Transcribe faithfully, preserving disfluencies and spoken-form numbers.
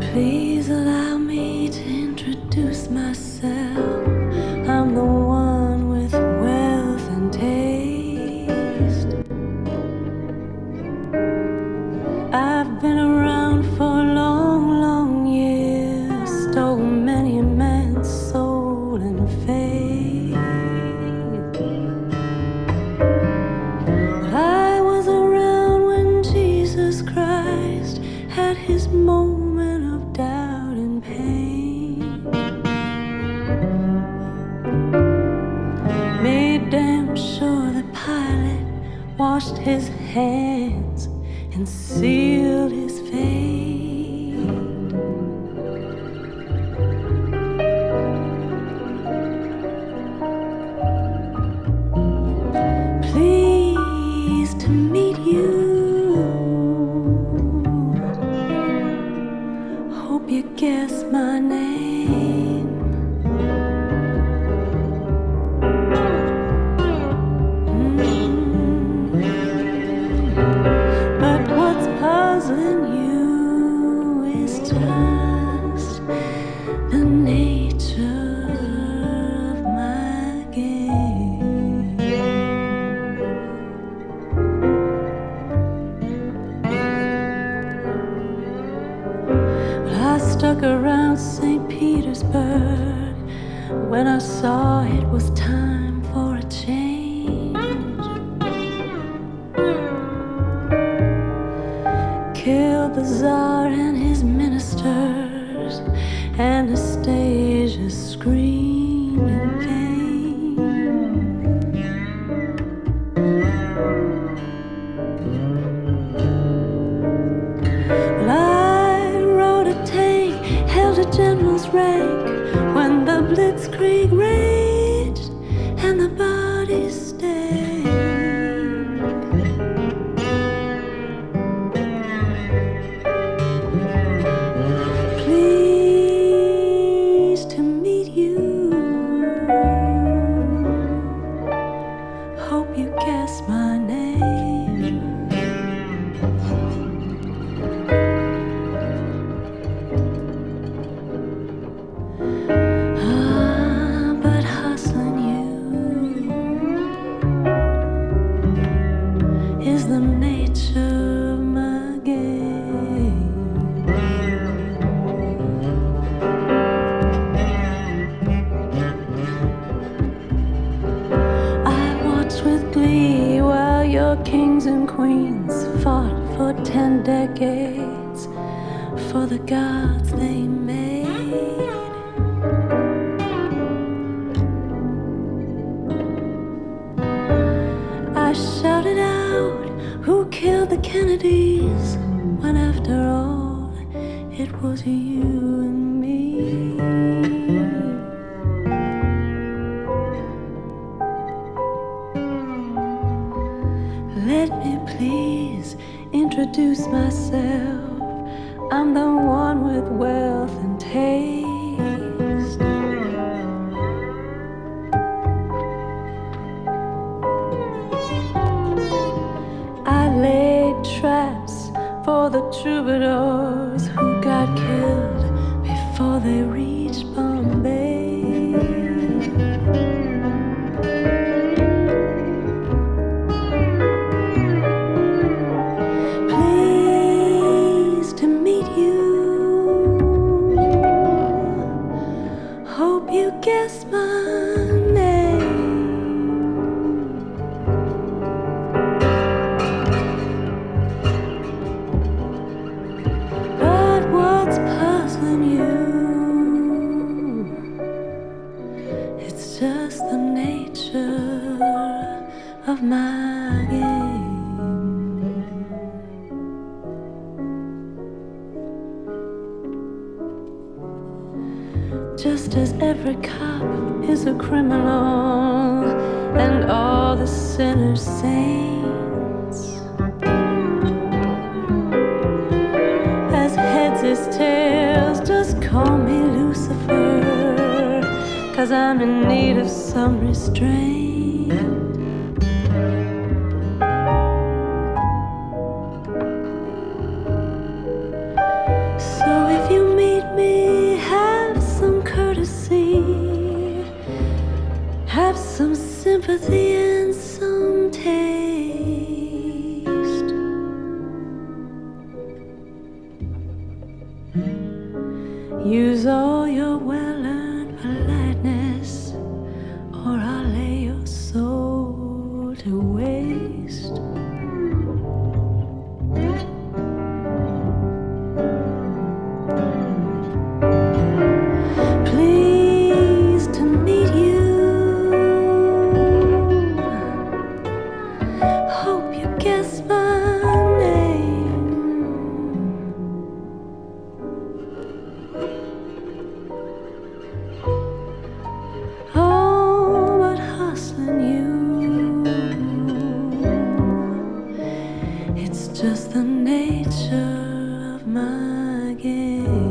Please allow me to introduce myself. I'm the one with wealth and taste. I've been around for long, long years, stole many a man's soul and faith. I was around when Jesus Christ had his moment of doubt and pain. Made damn sure the pilot washed his hands and sealed his fate. Pleased to meet you. Hope you guess my name. Mm. But what's puzzling you is just the nature of my game. Well, I stuck around Saint Petersburg when I saw it was time for a change. Killed the Tsar and his ministers, Anastasia screamed in pain. Well, I rode a tank, held a general's rank when the blitzkrieg raged and the bodies stank. Pleased to meet you. Hope you guess my name. Ah, but hustling you is the nature of my game. I watched with glee while your kings and queens fought for ten decades for the gods they made. I shouted out, who killed the Kennedys? When after all, it was you and me. Let me please introduce myself. I'm the one with wealth and taste. I laid traps for the troubadours who got killed before they reached Bombay. Pleased to meet you. Hope you guess my name. But what's puzzling you? It's just the nature of my game. Just as every cop is a criminal and all the sinners saints, as heads is tails, just call me Lucifer, 'cause I'm in need of some restraint. So if you meet for the handsome taste. Use all your well-earned politeness, or I'll lay your soul to waste. Pleased to meet you. Hope you guess my name. Oh, but hustling you, it's just the nature of my game.